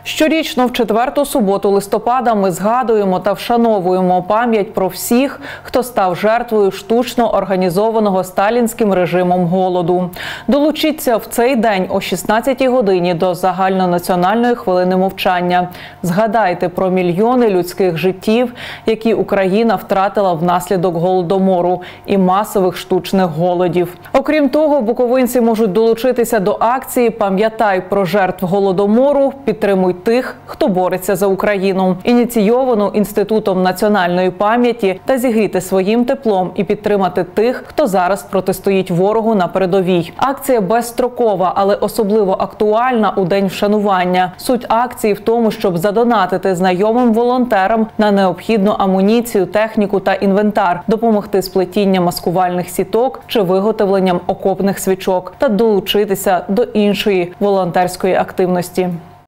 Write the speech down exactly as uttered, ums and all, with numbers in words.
Щорічно в четверту суботу листопада ми згадуємо та вшановуємо пам'ять про всіх, хто став жертвою штучно організованого сталінським режимом голоду. Долучіться в цей день о шістнадцятій годині до загальнонаціональної хвилини мовчання. Згадайте про мільйони людських життів, які Україна втратила внаслідок голодомору і масових штучних голодів. Окрім того, буковинці можуть долучитися до акції «Пам'ятай про жертв голодомору, підтримуй тих, хто бореться за Україну», ініційовану Інститутом національної пам'яті, та зігріти своїм теплом і підтримати тих, хто зараз протистоїть ворогу на передовій. Акція безстрокова, але особливо актуальна у День вшанування. Суть акції в тому, щоб задонатити знайомим волонтерам на необхідну амуніцію, техніку та інвентар, допомогти з плетінням маскувальних сіток чи виготовленням окопних свічок та долучитися до іншої волонтерської активності.